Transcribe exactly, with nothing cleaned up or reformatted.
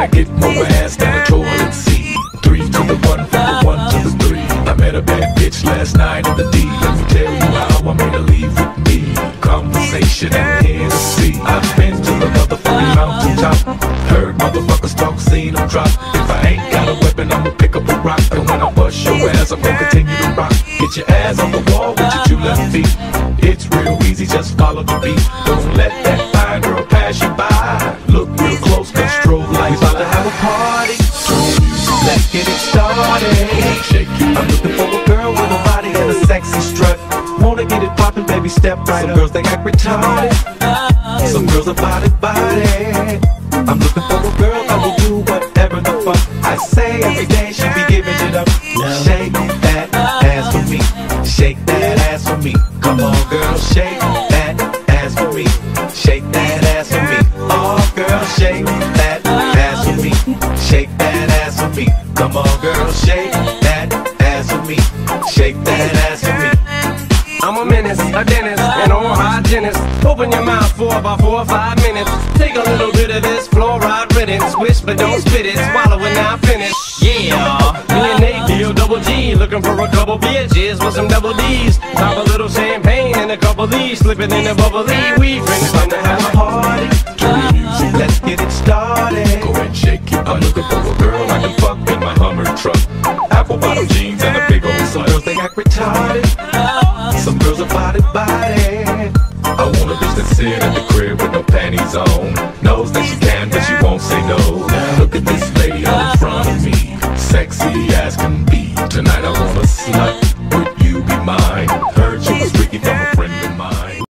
I get more ass than a toilet seat. Three to the one, from the one to the three. I met a bad bitch last night in the D. Let me tell you how I made her leave with me. Conversation and Hennessy. I've been to the motherfucking mountaintop. Heard motherfuckers talk, seen them drop. If I ain't got a weapon, I'ma pick up a rock. And when I bust your ass, I'm gonna continue to rock. Get your ass on the wall with your two left feet. It's real easy, just follow the beat. Don't let that fine girl pass you by. Look real close, cause strobe lights. We about to have a party. Let's get it started. I'm looking for a girl with a body and a sexy strut. Wanna get it poppin', baby, step right up. Some girls, they act retarded. Some girls are body, body. I'm looking for a girl that will do whatever the fuck I say. Every day she be giving it up. Shake that ass for me. Shake that ass for me. Come on, girl, shake that ass for me. Shake that ass for me. Oh, girl, shake that ass for me. Shake that ass for me. Come on, girl, shake that ass for me. Shake that ass for me. I'm a menace, a dentist, an oral hygienist. Open your mouth for about four or five minutes. Take a little bit of this fluoride riddance. Swish but don't spit it, swallow it now finish. Yeah, me and Nate deal double G. Looking for a couple bitches with some double D's. Pop a little champagne and a couple D's. Slip it in the bubbly. We friends time to have a party. Let's get it started. Go and shake it. I'm looking for a girl I can fuck in my Hummer truck. Apple bottom jeans and a big old Some girls, they act retarded. Some girls are body, body. I want a bitch that sit at the crib with no panties on. Knows that she can, but she won't say no. Look at this lady in front of me, sexy as can be. Tonight I wanna slut